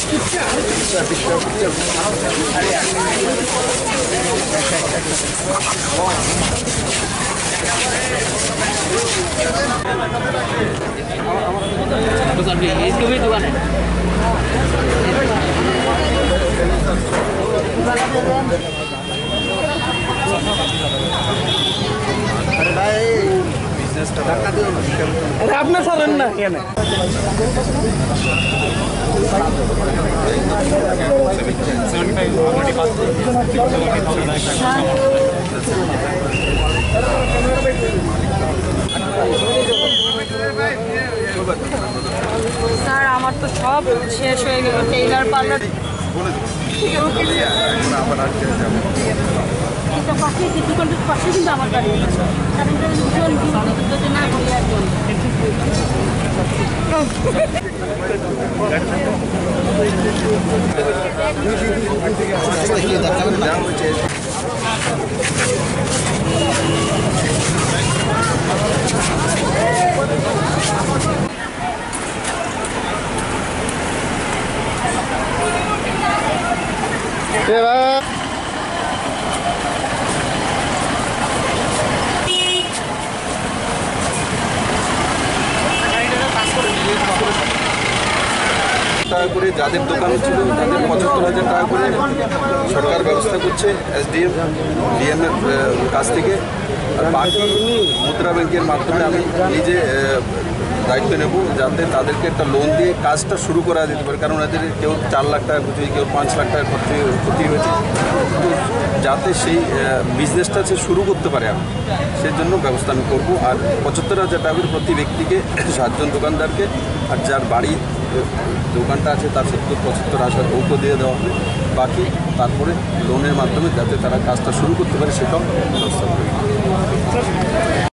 इसकी भी दुकान है। अरे भाई बिजनेस का धक्का दियो ना। अरे आपने सर ना क्या नहीं স্যার আমার তো সব শেষ হয়ে গেল টেইলার পার্লার পাশে দোকানটার পাশে কিন্তু আমার বাড়ি না বলি একজন টাকা করে যাদের দোকান ছিল তাদের ৭৫,০০০ টাকা করে সরকার ব্যবস্থা করছে এসডিএম ডিএমের কাছ থেকে। আর বাকি মুদ্রা ব্যাংকের মাধ্যমে আমি নিজে দায়িত্ব নেব যাতে তাদেরকে একটা লোন দিয়ে কাজটা শুরু করা যেতে পারে, কারণ এদের কেউ ৪ লাখ টাকা ক্ষতি, কেউ ৫ লাখ টাকা ক্ষতি হয়েছে, যাতে সেই বিজনেসটা সে শুরু করতে পারে আমি সেই জন্য ব্যবস্থা আমি করবো। আর ৭৫,০০০ টাকা করে প্রতি ব্যক্তিকে ৭ জন দোকানদারকে, আর যার বাড়ি দোকানটা আছে তার ৭০-৭৫,০০০ ওকে দিয়ে দেওয়া হবে। বাকি তারপরে লোনের মাধ্যমে যাতে তারা কাজটা শুরু করতে পারে সেটাও ব্যবস্থা করবে।